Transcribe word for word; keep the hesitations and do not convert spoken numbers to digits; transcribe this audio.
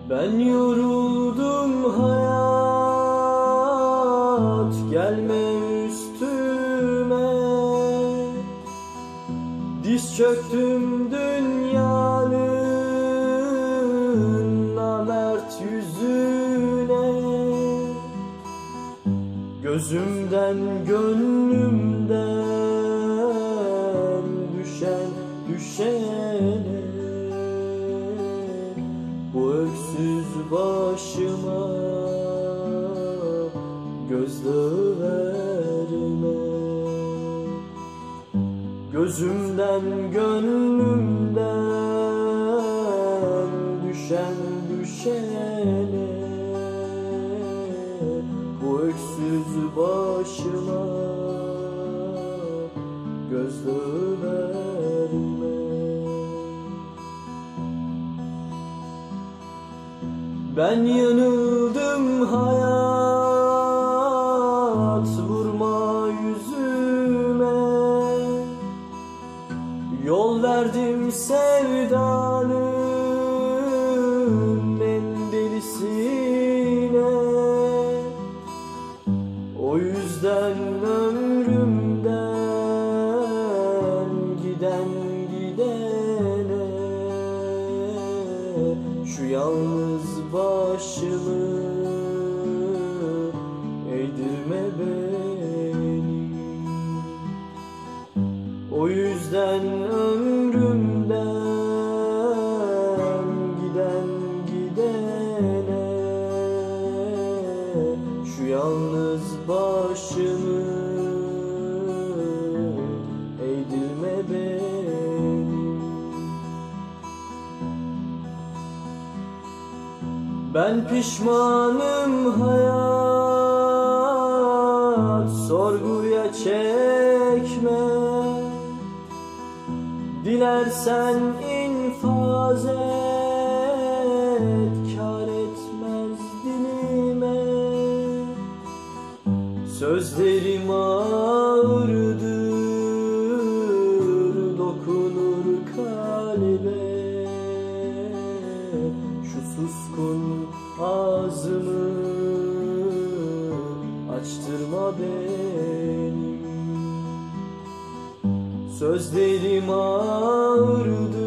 Ben yoruldum hayat, gelme üstüme. Diz çöktüm dünyanın namert yüzüne. Gözümden gönlümden düşen düşene, bu öksüz başıma gözdağı verme. Gözümden gönlümden düşen düşene, bu öksüz başıma gözdağı verme. Ben yanıldım hayat, vurma yüzüme. Yol verdim sevdanın en delisine. O yüzden ömrümden giden gidene, şu yalnız başımı eğdirme beni. O yüzden ömrümden giden gidene, şu yalnız başımı eğdirme beni. Ben pişmanım hayat, sorguya çekme. Dilersen infaz et, kâr etmez dilime. Sözlerim ağırdır, dokunur kalbe. Şu suskun ağzımı açtırma benim. Sözlerim ağırdır,